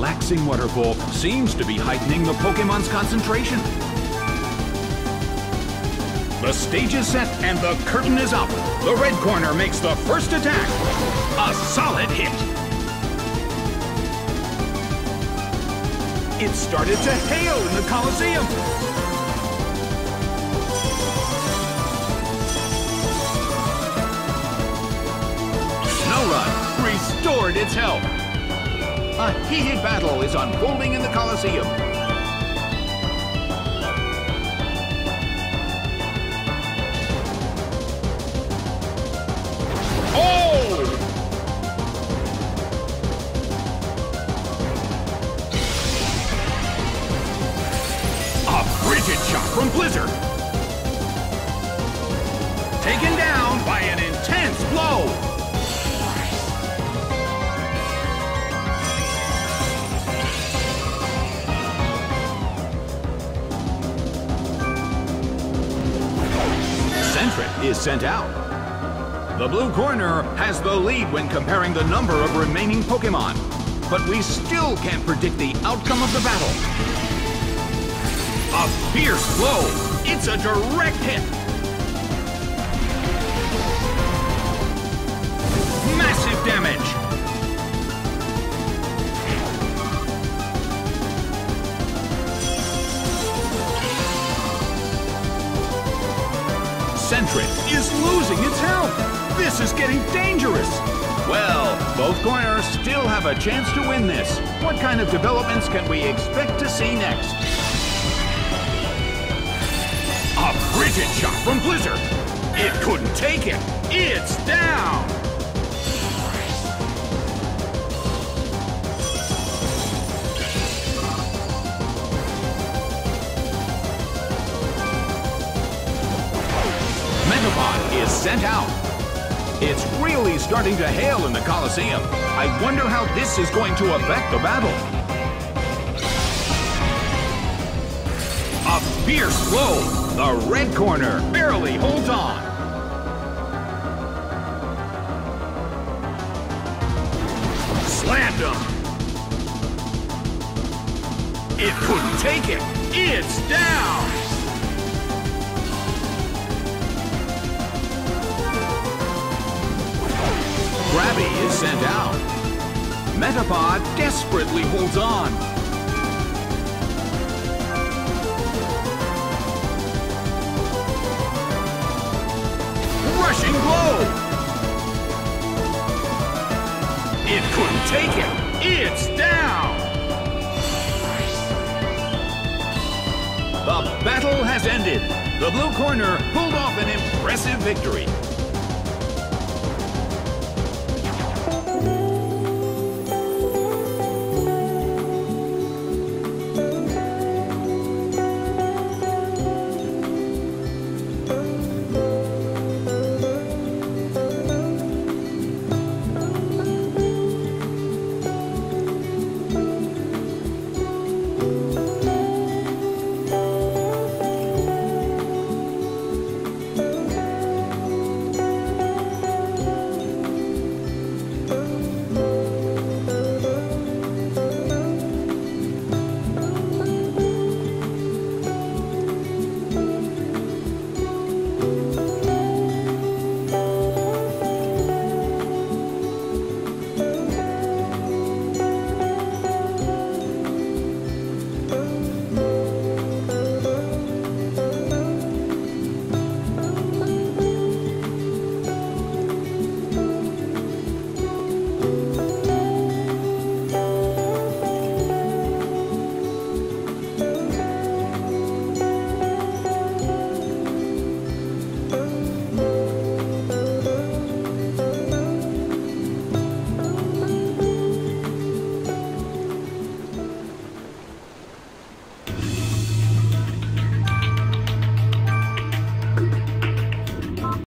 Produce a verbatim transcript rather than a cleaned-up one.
relaxing waterfall seems to be heightening the Pokemon's concentration. The stage is set and the curtain is up. The red corner makes the first attack. A solid hit. It started to hail in the Colosseum. Snorunt restored its health. A heated battle is unfolding in the Colosseum. Oh! A frigid shot from Blizzard. Taken down by an intense blow. Sentret is sent out. The blue corner has the lead when comparing the number of remaining Pokémon, but we still can't predict the outcome of the battle. A fierce blow. It's a direct hit. Massive damage. Sentret is losing its health. This is getting dangerous. Well, both corners still have a chance to win this. What kind of developments can we expect to see next? A frigid shot from Blizzard. It couldn't take it. It's down. Metapod is sent out. It's really starting to hail in the Colosseum. I wonder how this is going to affect the battle. A fierce blow. The red corner barely holds on. Slammed him. It couldn't take it. It's down. Krabby is sent out. Metapod desperately holds on. Rushing blow! It couldn't take it. It's down! The battle has ended. The blue corner pulled off an impressive victory.